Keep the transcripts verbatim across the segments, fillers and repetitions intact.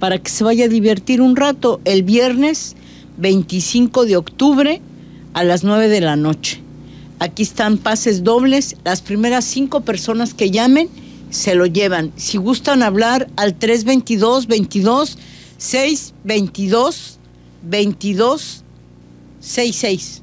para que se vaya a divertir un rato el viernes veinticinco de octubre a las nueve de la noche. Aquí están pases dobles. Las primeras cinco personas que llamen se lo llevan. Si gustan hablar al tres veintidós, veintidós, seis veintidós, veintidós, sesenta y seis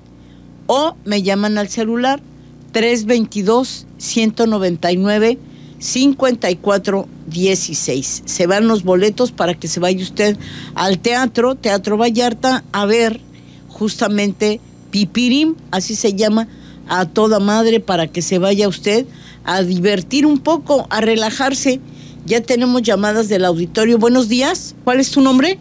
o me llaman al celular tres veintidós, ciento noventa y nueve, cincuenta y cuatro dieciséis. Se van los boletos para que se vaya usted al teatro, Teatro Vallarta, a ver justamente Pipirín, así se llama, a toda madre, para que se vaya usted a divertir un poco, a relajarse. Ya tenemos llamadas del auditorio. Buenos días, ¿cuál es tu nombre?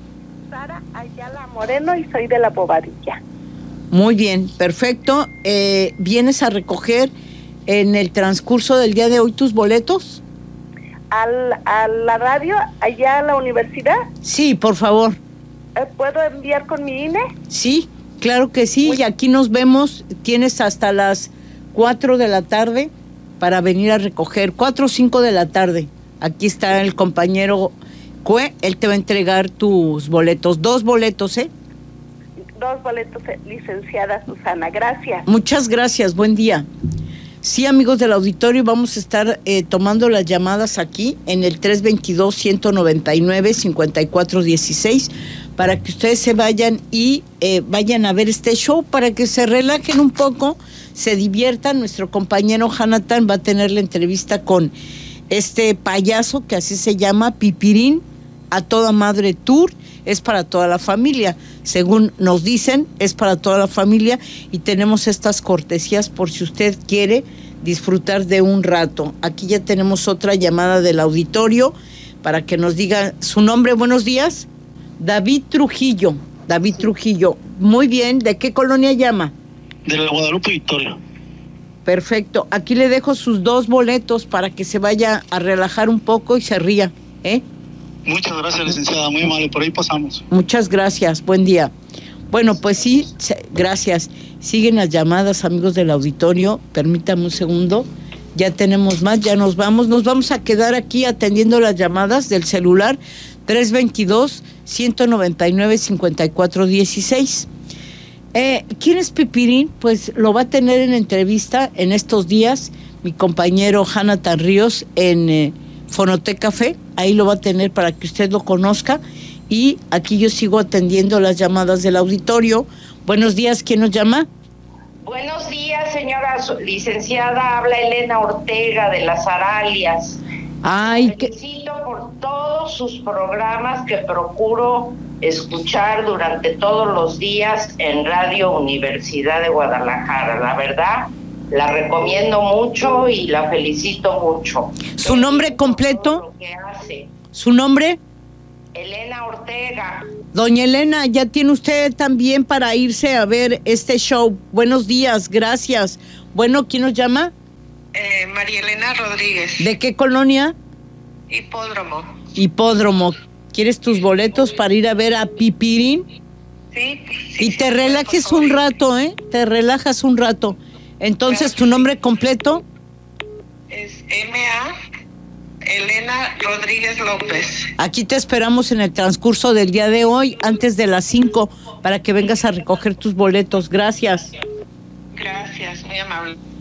Sara Ayala Moreno y soy de La Bobadilla. Muy bien, perfecto. Eh, ¿Vienes a recoger en el transcurso del día de hoy tus boletos? ¿Al, ¿A la radio, allá a la universidad? Sí, por favor. ¿Eh, ¿Puedo enviar con mi I N E? Sí, claro que sí. Muy... Y aquí nos vemos. Tienes hasta las cuatro de la tarde para venir a recoger. Cuatro o cinco de la tarde. Aquí está el compañero Cue. Él te va a entregar tus boletos. Dos boletos, ¿eh? Dos boletos, licenciada Susana. Gracias. Muchas gracias. Buen día. Sí, amigos del auditorio, vamos a estar eh, tomando las llamadas aquí en el tres veintidós, ciento noventa y nueve, cincuenta y cuatro dieciséis para que ustedes se vayan y eh, vayan a ver este show, para que se relajen un poco, se diviertan. Nuestro compañero Jonathan va a tener la entrevista con este payaso que así se llama, Pipirín, a toda madre tour. Es para toda la familia, según nos dicen, es para toda la familia, y tenemos estas cortesías por si usted quiere disfrutar de un rato. Aquí ya tenemos otra llamada del auditorio para que nos diga su nombre. Buenos días. David Trujillo. David Trujillo. Muy bien. ¿De qué colonia llama? De la Guadalupe Victoria. Perfecto. Aquí le dejo sus dos boletos para que se vaya a relajar un poco y se ría, ¿eh? Muchas gracias, licenciada, muy amable, por ahí pasamos. Muchas gracias, buen día. Bueno, pues sí, gracias. Siguen las llamadas, amigos del auditorio, permítame un segundo. Ya tenemos más, ya nos vamos. Nos vamos a quedar aquí atendiendo las llamadas del celular tres veintidós, ciento noventa y nueve, cincuenta y cuatro dieciséis. Eh, ¿Quién es Pipirín? Pues lo va a tener en entrevista en estos días mi compañero Jonathan Ríos en... Eh, Fonoteca Café, ahí lo va a tener para que usted lo conozca, y aquí yo sigo atendiendo las llamadas del auditorio. Buenos días, ¿quién nos llama? Buenos días, señora licenciada, habla Elena Ortega de Las Aralias. Ay, que... felicito por todos sus programas que procuro escuchar durante todos los días en Radio Universidad de Guadalajara, la verdad. La recomiendo mucho y la felicito mucho. ¿Su nombre completo? Lo que hace. ¿Su nombre? Elena Ortega. Doña Elena, ya tiene usted también para irse a ver este show. Buenos días, gracias. Bueno, ¿quién nos llama? Eh, María Elena Rodríguez. ¿De qué colonia? Hipódromo. Hipódromo. ¿Quieres tus boletos para ir a ver a Pipirín? Sí. sí y sí, te relajes un rato, ¿eh? Te relajas un rato. Entonces, ¿tu nombre completo? Es M A Elena Rodríguez López. Aquí te esperamos en el transcurso del día de hoy, antes de las cinco, para que vengas a recoger tus boletos. Gracias. Gracias, muy amable.